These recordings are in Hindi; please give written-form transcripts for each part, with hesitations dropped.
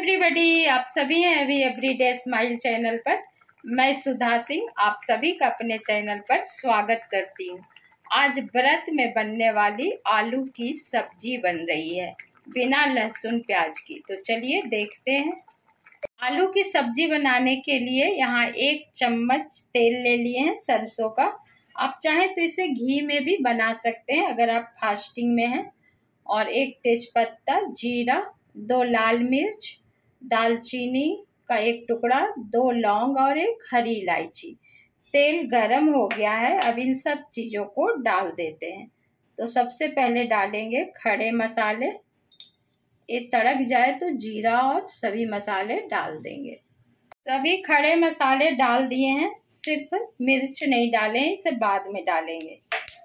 एवरीबॉडी, आप सभी हैं अभी एवरीडे स्माइल चैनल पर। मैं सुधा सिंह आप सभी का अपने चैनल पर स्वागत करती हूं। आज व्रत में बनने वाली आलू की सब्जी बन रही है बिना लहसुन प्याज की। तो चलिए देखते हैं। आलू की सब्जी बनाने के लिए यहाँ 1 चम्मच तेल ले लिए हैं सरसों का। आप चाहें तो इसे घी में भी बना सकते हैं अगर आप फास्टिंग में हैं। और 1 तेजपत्ता, जीरा, 2 लाल मिर्च, दालचीनी का 1 टुकड़ा, 2 लौंग और 1 हरी इलायची। तेल गरम हो गया है, अब इन सब चीज़ों को डाल देते हैं। तो सबसे पहले डालेंगे खड़े मसाले। ये तड़क जाए तो जीरा और सभी मसाले डाल देंगे। सभी खड़े मसाले डाल दिए हैं, सिर्फ मिर्च नहीं डालें, इसे बाद में डालेंगे।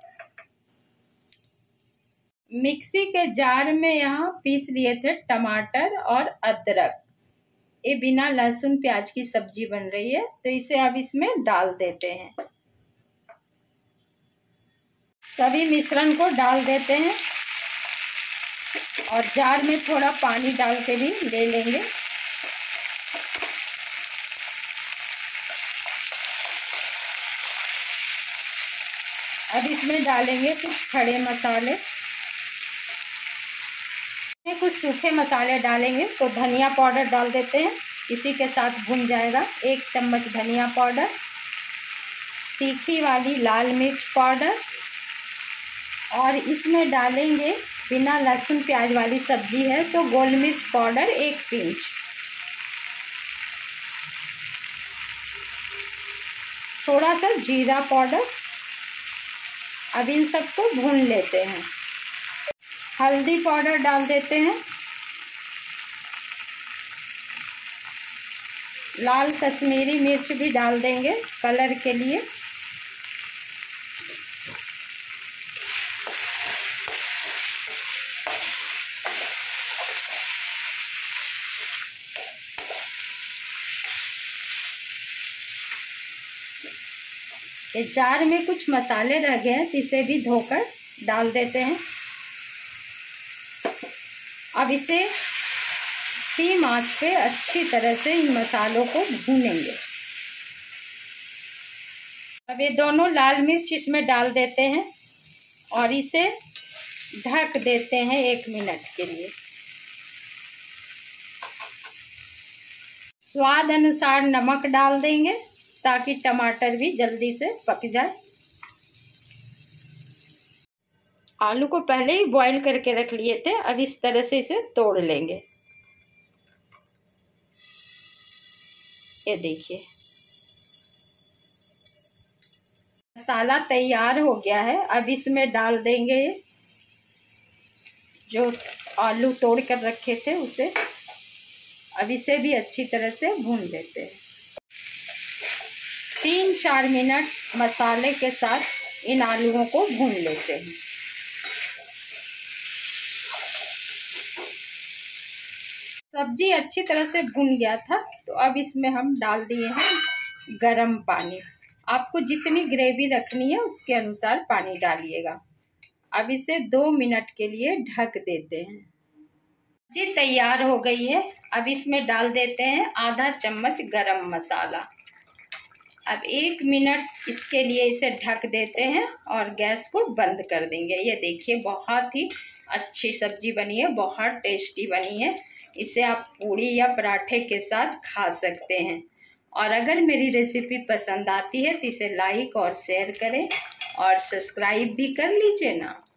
मिक्सी के जार में यहाँ पीस लिए थे टमाटर और अदरक। ये बिना लहसुन प्याज की सब्जी बन रही है, तो इसे अब इसमें डाल देते हैं। सभी मिश्रण को डाल देते हैं और जार में थोड़ा पानी डाल के भी ले लेंगे। अब इसमें डालेंगे कुछ खड़े मसाले, कुछ सूखे मसाले डालेंगे। तो धनिया पाउडर डाल देते हैं, इसी के साथ भुन जाएगा। 1 चम्मच धनिया पाउडर, तीखी वाली लाल मिर्च पाउडर, और इसमें डालेंगे बिना लहसुन प्याज वाली सब्जी है तो गोल मिर्च पाउडर 1 पिंच, थोड़ा सा जीरा पाउडर। अब इन सबको भून लेते हैं। हल्दी पाउडर डाल देते हैं, लाल कश्मीरी मिर्च भी डाल देंगे कलर के लिए। ये जार में कुछ मसाले रह गए हैं, इसे भी धोकर डाल देते हैं। अब इसे धीमी आंच पे अच्छी तरह से इन मसालों को भूनेंगे। अब ये दोनों लाल मिर्च इसमें डाल देते हैं और इसे ढक देते हैं 1 मिनट के लिए। स्वाद अनुसार नमक डाल देंगे ताकि टमाटर भी जल्दी से पक जाए। आलू को पहले ही बॉईल करके रख लिए थे, अब इस तरह से इसे तोड़ लेंगे। ये देखिए मसाला तैयार हो गया है। अब इसमें डाल देंगे जो आलू तोड़ कर रखे थे उसे। अब इसे भी अच्छी तरह से भून लेते हैं। 3-4 मिनट मसाले के साथ इन आलूओं को भून लेते हैं। सब्जी अच्छी तरह से भुन गया था, तो अब इसमें हम डाल दिए हैं गरम पानी। आपको जितनी ग्रेवी रखनी है उसके अनुसार पानी डालिएगा। अब इसे 2 मिनट के लिए ढक देते हैं। सब्जी तैयार हो गई है। अब इसमें डाल देते हैं आधा चम्मच गरम मसाला। अब 1 मिनट इसके लिए इसे ढक देते हैं और गैस को बंद कर देंगे। ये देखिए बहुत ही अच्छी सब्जी बनी है, बहुत टेस्टी बनी है। इसे आप पूड़ी या पराठे के साथ खा सकते हैं। और अगर मेरी रेसिपी पसंद आती है तो इसे लाइक और शेयर करें और सब्सक्राइब भी कर लीजिए ना।